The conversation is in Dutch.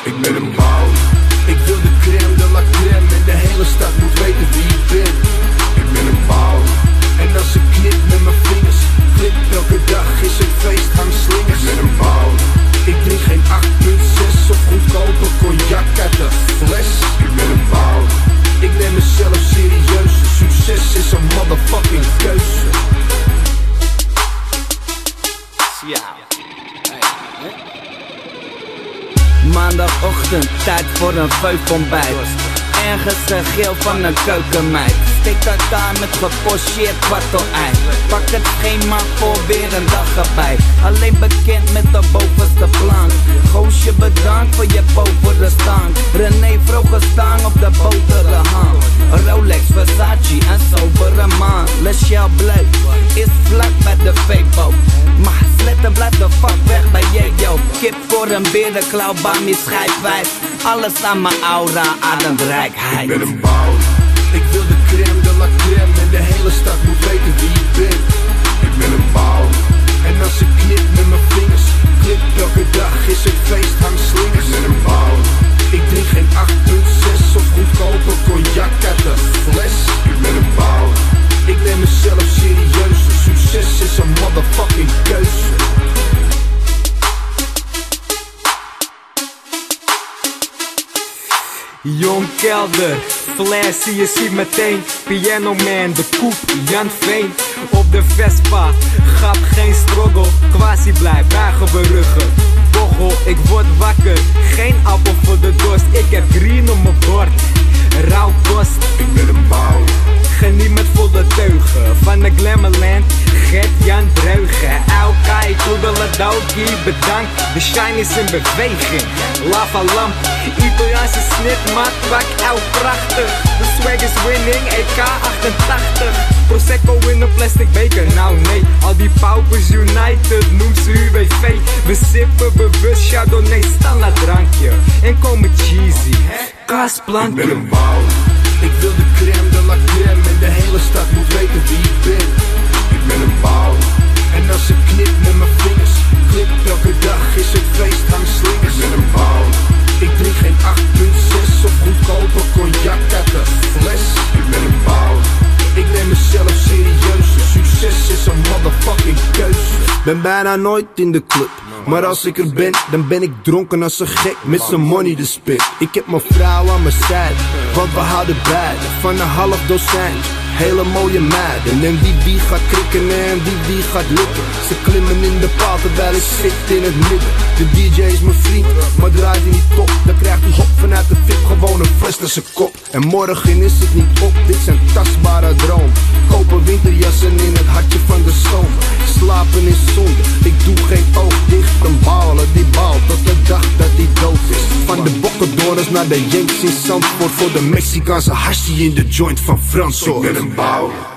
Ik ben een bouw. Ik wil de crème de la crème en de hele stad moet weten wie ik ben. Ik ben een bouw. En als ik knip met mijn vingers, knip elke dag is het feest, hang slingers. Ik ben een bouw. Ik drink geen 8,6 of goedkope cognac uit de fles. Ik ben een bouw. Ik neem mezelf serieus. Succes is een motherfucking keuze. Ja. Maandagochtend, tijd voor een veukontbijt. Ergens een geel van een keukenmeid. Steek elkaar met gepocheerd kwartel-ei. Pak het schema voor weer een dag erbij. Alleen bekend met de bovenste plank. Goosje bedankt voor je povere stank. René vroeger staan op de boterham. Rolex, Versace, een sobere man. Le Shell Bleu is vlak bij de Febo. Maar sletten blijft de fuck weg bij Jejo. Kip voor een berenklauw, bami schijfwijs. Alles aan mijn aura, ademt rijkheid. Ik ben een bouw. Ik wil de crème de la crème en de hele stad moet weten wie ik ben. Ik ben een bouw. En als ik knip met mijn vingers, knip elke dag is het feest, hang slingers. Ik ben een bouw. Ik drink geen 8,6 of goedkope cognac uit de fles. Ik ben een bouw. Ik neem mezelf serieus. Succes is een motherfucking keuze. Jong Kelder, flashy, je ziet meteen. Piano Man, de koep, Jan Veen. Op de Vespa, grap geen struggle. Quasi blij, buigen beruggen. Bochel, ik word wakker. Geen appel voor de dorst, ik heb green op mijn bord. Rauw kost, ik ben een bouw. Geniet met volle teugen. Van de Glamourland, Gert-Jan Dreugen. Aukai, toedeledokie, bedankt. De shine is in beweging. Lava lamp, Italiaanse snitmaat, pak elk prachtig. De swag is winning, EK 88. Prosecco in een plastic beker, nou nee. Al die paupers United, noem ze UWV. We sippen bewust Chardonnay, standaard drankje. En komen cheesy, kaasplankje. Ik ben een bouw. Ik wil de crème de la crème en de hele stad moet weten wie ik ben. Ik ben een bouw. En als ik knip met mijn vingers, knip elke dag is het feest, hang slingers. Ik ben een bouw. Ik drink geen 8,6 of goedkope cognac uit de fles. Ik ben een bouw. Ik neem mezelf serieus. Succes is een motherfucking keuze. Ben bijna nooit in de club, maar als ik er ben, dan ben ik dronken als een gek met zijn money de spit. Ik heb mijn vrouw aan mijn zijde, want we houden beide van een half dozijn. Hele mooie meiden en wie gaat krikken en wie gaat lukken. Ze klimmen in de paal terwijl ik zit in het midden. De DJ is mijn vriend, maar draait hij niet top, dan krijgt hij hop vanuit de VIP, gewoon een fles naar zijn kop. En morgen is het niet op, dit zijn tastbare droom. Kopen winterjassen in het hartje van de zomer. Slapen is zonde, ik doe geen oog dicht. Een baler die baalt tot de dag dat hij dood is. Van de Boccadores naar de Yanks in Zandvoort. Voor de Mexicaanse hashi in de joint van Frans. Ik ben een bouw.